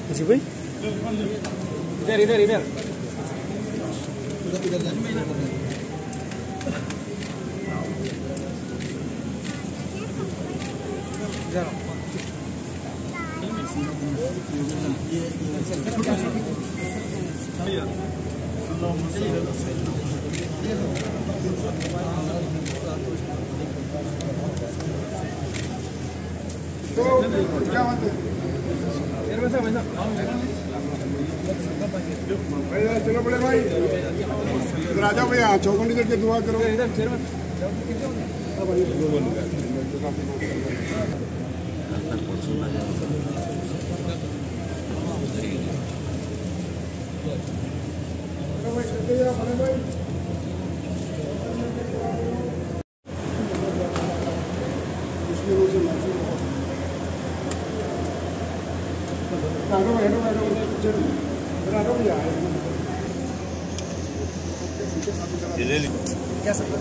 जी भाई इधर इधर इधर चलो बड़े भाई इधर आ जाओ भैया, चौकंडी करके दुआ करो। क्या सब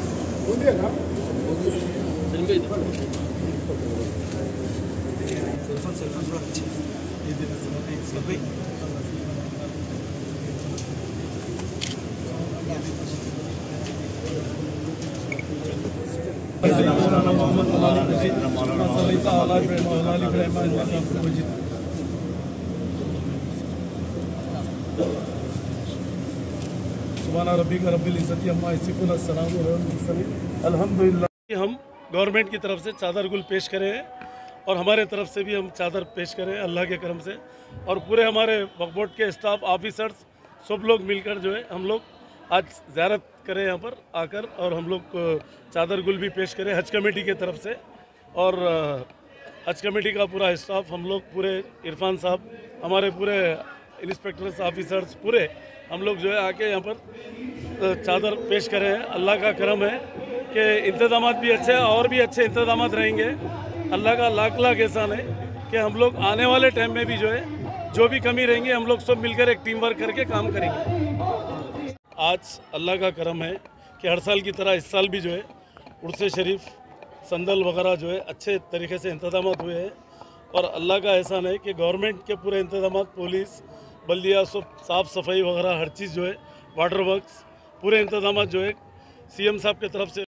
अल्हम्दुलिल्लाह। हम गवर्नमेंट की तरफ से चादर गुल पेश करे हैं और हमारे तरफ से भी हम चादर पेश करें अल्लाह के करम से, और पूरे हमारे वक्फ बोर्ड के स्टाफ ऑफिसर्स सब लोग मिलकर जो है हम लोग आज ज़ियारत करें यहाँ पर आकर, और हम लोग चादर गुल भी पेश करें हज कमेटी के तरफ से। और हज कमेटी का पूरा स्टाफ, हम लोग पूरे इरफान साहब, हमारे पूरे इंस्पेक्टर्स ऑफिसर्स पूरे हम लोग जो है आके यहाँ पर चादर पेश करें हैं। अल्लाह का करम है कि इंतज़ामात भी अच्छे और भी अच्छे इंतज़ामात रहेंगे। अल्लाह का लाख लाख एहसान है कि हम लोग आने वाले टाइम में भी जो है जो भी कमी रहेंगी हम लोग सब मिलकर एक टीम वर्क करके काम करेंगे। आज अल्लाह का करम है कि हर साल की तरह इस साल भी जो है उर्स शरीफ, संदल वगैरह जो है अच्छे तरीके से इंतज़ामात हुए हैं, और अल्लाह का एहसान है कि गवर्नमेंट के पूरे इंतज़ामात, पुलिस, बल्दिया, सब साफ़ सफाई वगैरह हर चीज़ जो है, वाटर वर्क्स, पूरे इंतज़ामात जो है सीएम साहब की तरफ से